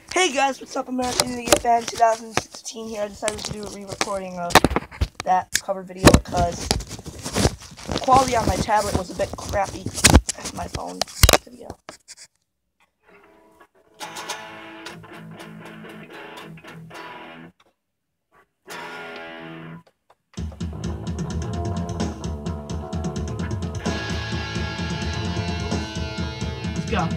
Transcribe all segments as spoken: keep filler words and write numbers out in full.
Hey guys, what's up? American Idiot Fan twenty sixteen here. I decided to do a re-recording of that cover video because the quality on my tablet was a bit crappy as my phone video. Let's go.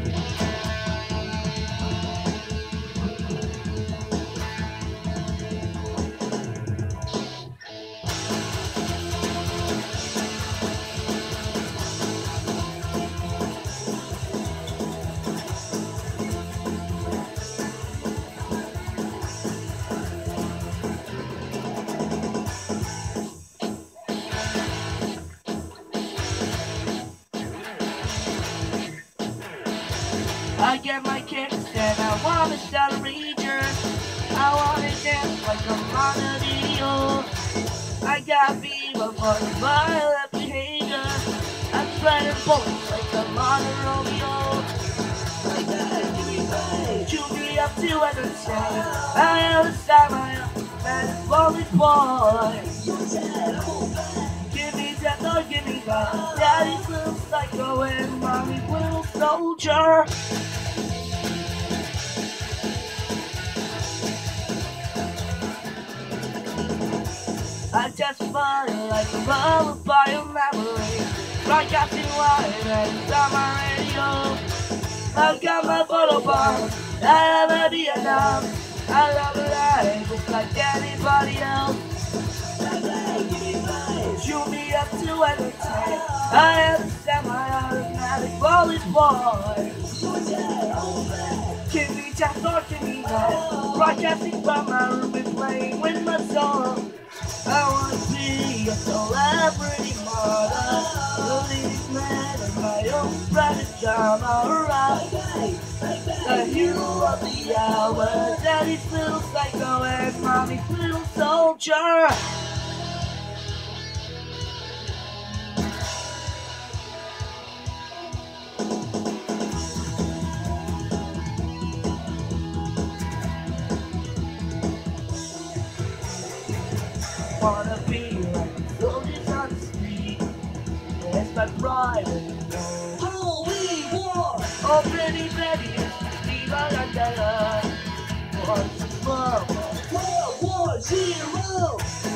I get my kicks and I wanna start a rager. I wanna dance like I'm on a video. I got fever for the violent behavior. I'm spreading bullets like I'm on a Romeo. I gotta give me five. Chew me up to entertain. I understand my own man, lonely boy. Give me death or give me God. Daddy's little psycho and mommy's little soldier. I testify like a bubble by a memory. Broadcasting live and it's on my radio. I've got my photo bomb, I have a Vietnam. I love life just like anybody else. Shoot me up to entertain. I understand my automatic bullet boy. Give me death or give me life. Broadcasting from my room and playing with my song. I wanna be a celebrity model, the leading man in my own private drama. Alright, the hero of the hour, daddy's little psycho and mommy's little soldier. Wanna be like the soldiers on the street. It's my pride and gold. Holy war! Oh, pretty Betty, Viva la Della. What's more? World War Zero!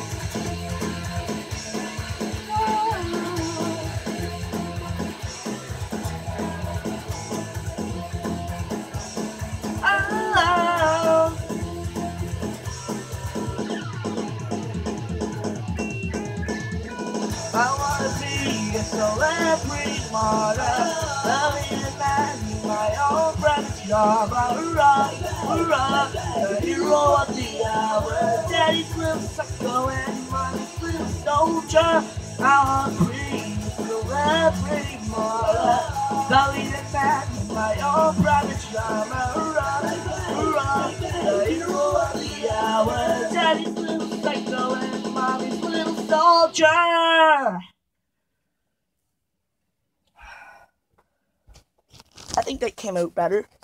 I wanna be a celebrity model, loving and managing my own private job. Hurrah, hurrah, the hero of the hour, daddy's little psycho and mommy's little soldier. I wanna be a celebrity model, loving and managing my own private job. Hurrah, hurrah, the hero of the hour, daddy's little psycho and mommy's little soldier. I think that came out better.